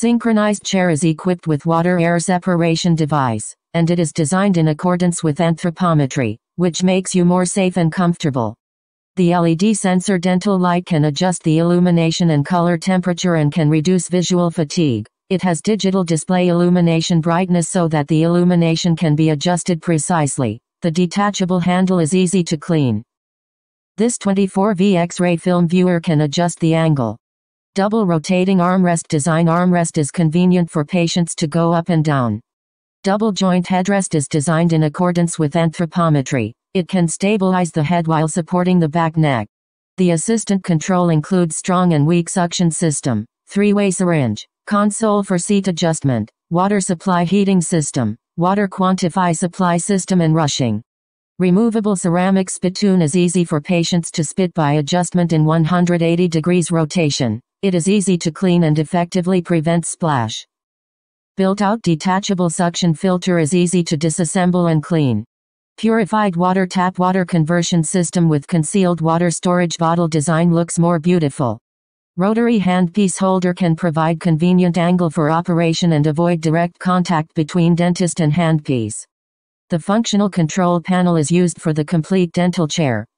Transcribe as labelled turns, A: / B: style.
A: Synchronized chair is equipped with water-air separation device, and it is designed in accordance with anthropometry, which makes you more safe and comfortable. The LED sensor dental light can adjust the illumination and color temperature and can reduce visual fatigue. It has digital display illumination brightness so that the illumination can be adjusted precisely. The detachable handle is easy to clean. This 24V X-ray film viewer can adjust the angle. Double rotating armrest design. Armrest is convenient for patients to go up and down. Double joint headrest is designed in accordance with anthropometry. It can stabilize the head while supporting the back neck. The assistant control includes strong and weak suction system, 3-way syringe, console for seat adjustment, water supply heating system, water quantify supply system and rushing. Removable ceramic spittoon is easy for patients to spit by adjustment in 180 degrees rotation. It is easy to clean and effectively prevents splash. Built-out detachable suction filter is easy to disassemble and clean. Purified water tap water conversion system with concealed water storage bottle design looks more beautiful. Rotary handpiece holder can provide convenient angle for operation and avoid direct contact between dentist and handpiece. The functional control panel is used for the complete dental chair.